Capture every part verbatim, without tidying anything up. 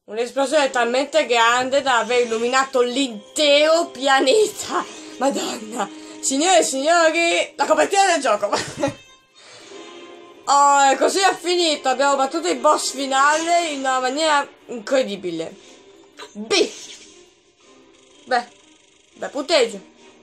Un'esplosione talmente grande da aver illuminato l'intero pianeta. Madonna. Signore e signori, la copertina del gioco. Oh, e così è finito. Abbiamo battuto il boss finale in una maniera incredibile. B. Beh, beh, punteggio.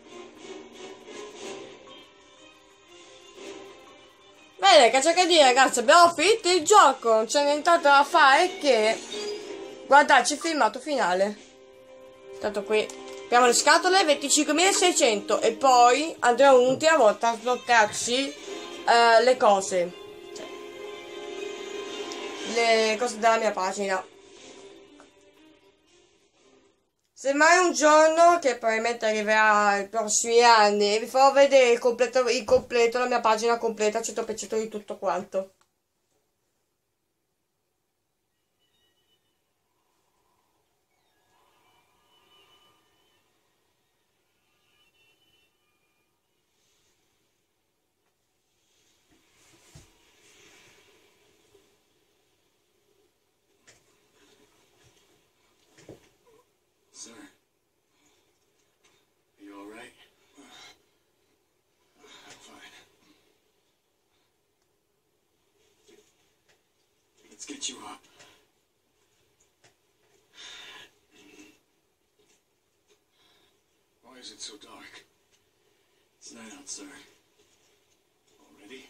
Bene, che c'è che dire, ragazzi, abbiamo finito il gioco, non c'è nient'altro da fare che guardarci il filmato finale. Tanto qui apriamo le scatole, venticinquemilaseicento, e poi andremo un'ultima volta a sbloccarci uh, le cose. Cioè, le cose della mia pagina. Semmai un giorno, che probabilmente arriverà nei prossimi anni, vi farò vedere il completo, il completo, la mia pagina completa, cento per cento di tutto quanto. Sir, are you all right? I'm fine. Let's get you up. Why is it so dark? It's night out, sir. Already?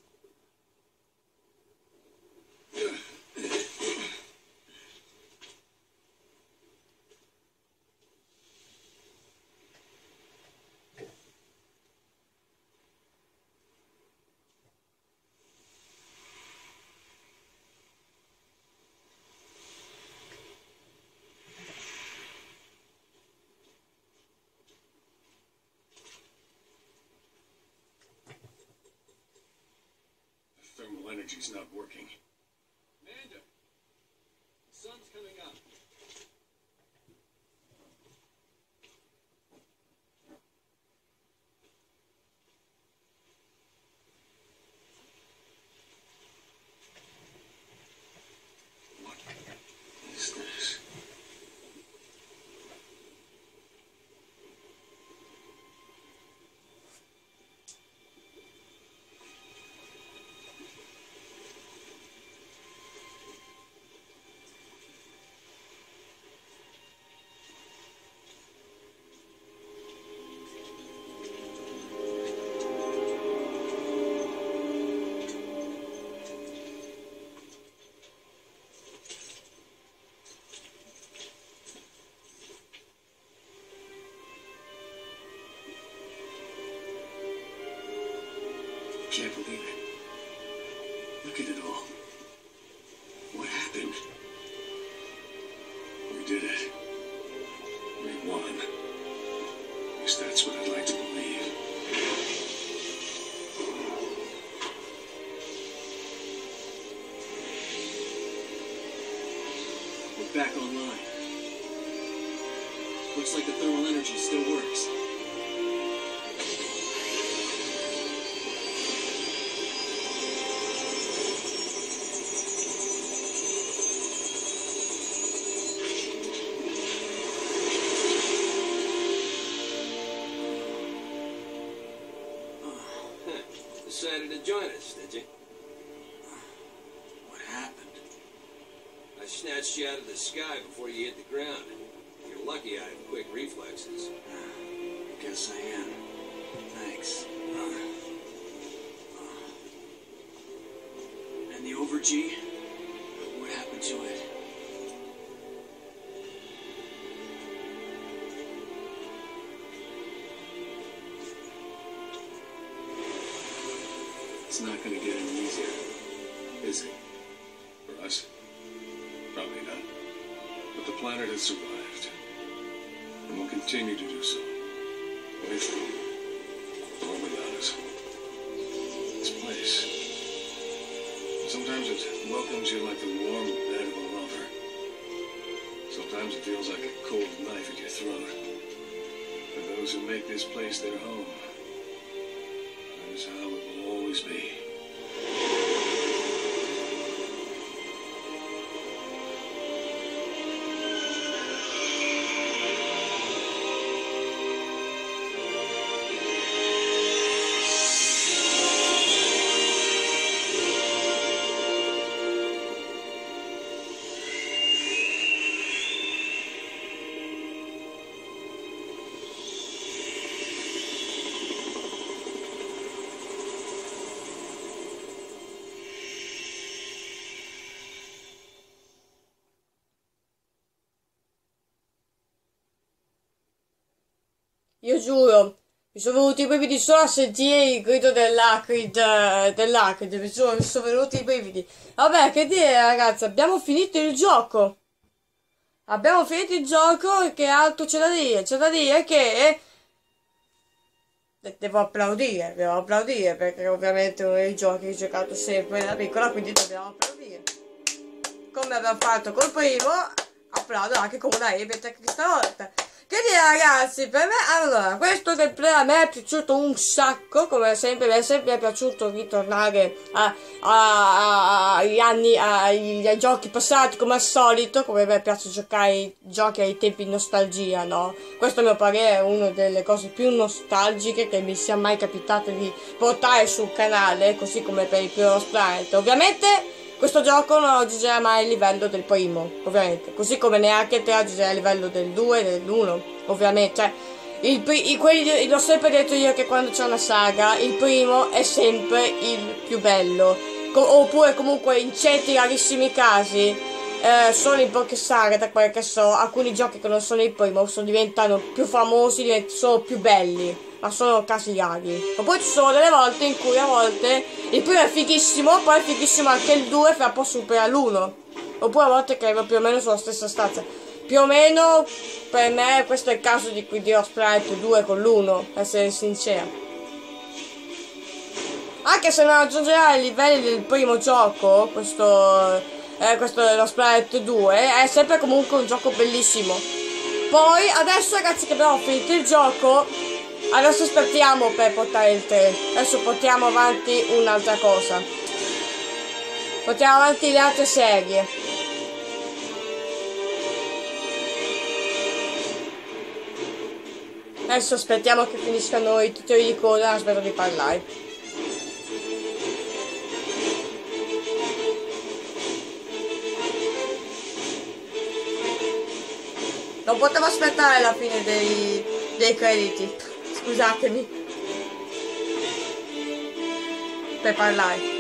Thermal energy's not working. Amanda, the sun's coming up. What is this? Can't believe it. Look at it all. What happened? We did it. We won. At least that's what I'd like to believe. We're back online. Looks like the thermal energy still works. Decided to join us, did you? What happened? I snatched you out of the sky before you hit the ground. You're lucky I have quick reflexes. I guess I am. Thanks. And the Over-G? What happened to it? It's not gonna get any easier, is it? For us? Probably not. But the planet has survived. And will continue to do so. With or without us. This place. Sometimes it welcomes you like the warm bed of a lover. Sometimes it feels like a cold knife at your throat. For those who make this place their home, that is how it will always be. io giuro, mi sono venuti i brividi solo a sentire il grido dell'Acrid, dell'Acrid, mi sono, mi sono venuti i brividi. Vabbè, che dire ragazzi, abbiamo finito il gioco. Abbiamo finito il gioco e che altro c'è da dire? C'è da dire che... Devo applaudire, devo applaudire, perché ovviamente uno dei giochi che ho giocato sempre da piccola, quindi dobbiamo applaudire. Come abbiamo fatto col primo, applaudo anche con una Ebet questa volta. Che dire ragazzi, per me, allora, questo gameplay a me è piaciuto un sacco, come sempre, mi è sempre piaciuto ritornare a, a, a, agli anni, ai, ai giochi passati come al solito, come mi piace giocare i giochi ai tempi di nostalgia, no? Questo a mio parere è una delle cose più nostalgiche che mi sia mai capitato di portare sul canale, così come per il primo Sprite. Ovviamente... questo gioco non raggiungerà mai il livello del primo, ovviamente, così come neanche te raggiungerà il livello del due, dell'uno, ovviamente, cioè, il, il, quelli, l'ho sempre detto io che quando c'è una saga, il primo è sempre il più bello, Co oppure comunque in certi rarissimi casi, eh, solo in poche saghe, da quel che so, alcuni giochi che non sono il primo sono, diventano più famosi, diventano, sono più belli. Ma sono casi rari. Oppure ci sono delle volte in cui a volte il primo è fighissimo, poi è fighissimo anche il due, fra poi supera l'uno. Oppure a volte che più o meno sulla stessa stanza. Più o meno per me questo è il caso di cui dirò Sprite due con l'uno, per essere sincera. Anche se non raggiungerà i livelli del primo gioco, questo, eh, questo dello Sprite due, è sempre comunque un gioco bellissimo. Poi adesso ragazzi che abbiamo finito il gioco, adesso aspettiamo per portare il tre. Adesso portiamo avanti un'altra cosa. Portiamo avanti le altre serie. Adesso aspettiamo che finiscano i titoli di coda. Aspetto di parlare. Non potevo aspettare la fine dei, dei crediti. Scusatemi per parlare.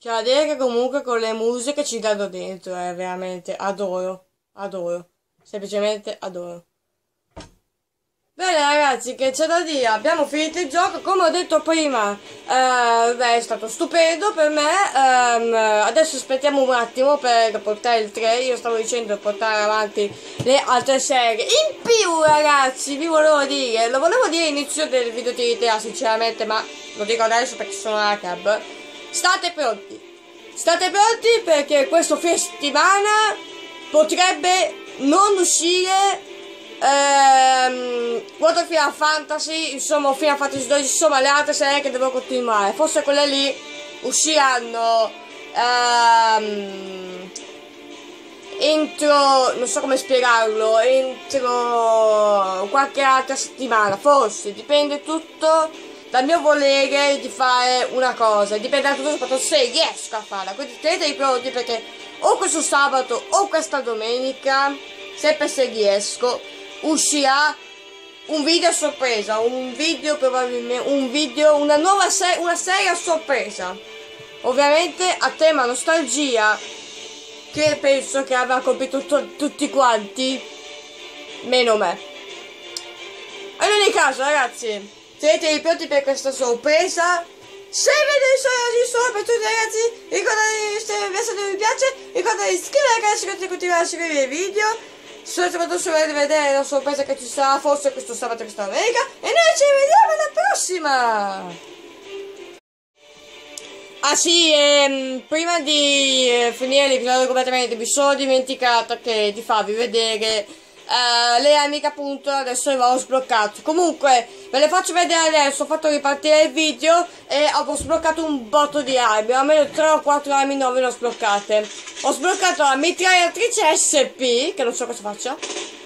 C'è da dire che comunque con le musiche ci dado dentro, eh, veramente, adoro, adoro, semplicemente adoro. Bene ragazzi, che c'è da dire, abbiamo finito il gioco, come ho detto prima, eh, beh, è stato stupendo per me, ehm, adesso aspettiamo un attimo per portare il tre, io stavo dicendo portare avanti le altre serie. In più ragazzi, vi volevo dire, lo volevo dire all'inizio del video di idea sinceramente, ma lo dico adesso perché sono a cab, state pronti, state pronti perché questo fine settimana potrebbe non uscire Ehm, World of Final Fantasy, insomma Final Fantasy dodici, insomma le altre serie che devo continuare, forse quelle lì usciranno ehm, entro, non so come spiegarlo, entro qualche altra settimana, forse, dipende tutto dal mio volere di fare una cosa, dipende da tutto soprattutto se riesco a farla, quindi tenetevi pronti perché o questo sabato o questa domenica, sempre se riesco, uscirà un video a sorpresa, un video probabilmente, un video, una nuova serie, una serie a sorpresa, ovviamente a tema nostalgia, che penso che avrà colpito tutti quanti, meno me. In ogni caso ragazzi, tenetevi pronti per questa sorpresa. Se vedete il solo per tutti ragazzi, ricordate di mettere un mi piace, ricordate di iscrivervi al canale se continuare a seguire i video. Soprattutto se volete vedere la sorpresa che ci sarà forse questo sabato e questa domenica. E noi ci vediamo alla prossima! Ah sì, ehm, prima di eh, finire l'episodio completamente mi sono dimenticata che di farvi vedere eh, le armi appunto adesso le ho sbloccato. Comunque ve le faccio vedere adesso, ho fatto ripartire il video e ho sbloccato un botto di armi, almeno tre o quattro armi nuove le ho sbloccate. Ho sbloccato la mitragliatrice S P, che non so cosa faccia.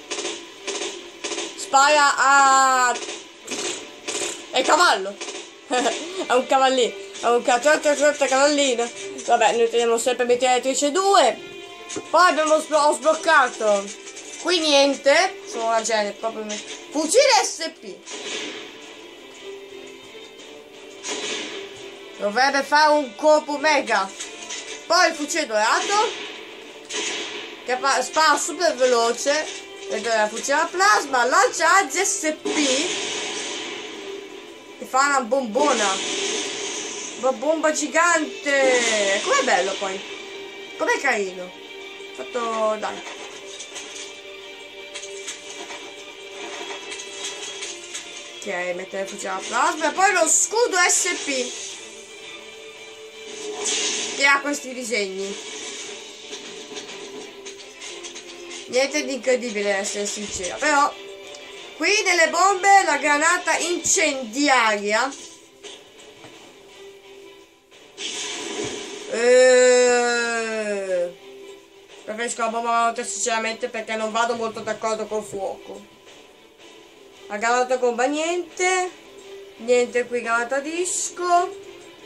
Spara a... è cavallo. È un cavallino. È un cavallino. Vabbè, noi teniamo sempre mitragliatrice due. Poi abbiamo sblo ho sbloccato. Qui niente. Sono una genere proprio. Fucile S P. Dovrebbe fare un colpo mega. Poi il fucile dorato che spara super veloce, vedete la fucile a plasma, lancia aggi S P che fa una bombona, una bomba gigante. Com'è bello poi, com'è carino fatto, dai. Ok, mettere il fucile a plasma e poi lo scudo S P che ha questi disegni. Niente di incredibile, essere sincera, però qui nelle bombe la granata incendiaria e... preferisco la bomba molto sinceramente perché non vado molto d'accordo col fuoco. La granata bomba niente, niente qui granata disco.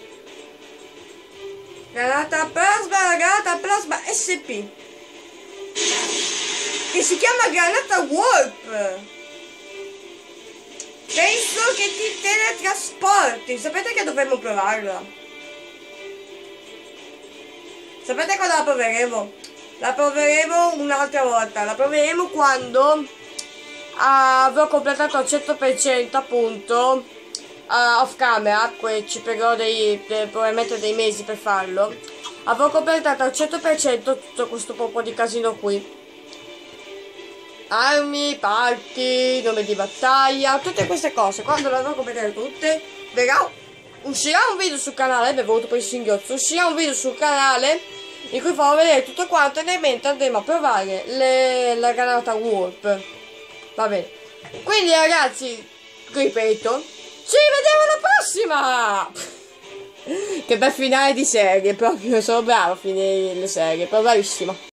Granata plasma, la granata plasma S P che si chiama granata warp. Penso che ti teletrasporti. Sapete che dovremmo provarla? Sapete quando la proveremo? La proveremo un'altra volta. La proveremo quando avrò completato al cento per cento appunto Uh, off camera, ci prenderò dei, dei, probabilmente dei mesi per farlo. Avrò completato al cento per cento tutto questo po' di casino qui. Armi, parti, nome di battaglia, tutte queste cose. Quando le avrò completate tutte, verrà, uscirà un video sul canale, mi è venuto poi il singhiozzo, uscirà un video sul canale in cui farò vedere tutto quanto e nel mentre andremo a provare le, la granata warp. Va bene. Quindi ragazzi, ripeto, ci vediamo alla prossima! Che bel finale di serie, proprio sono bravo a finire le serie, però bravissima.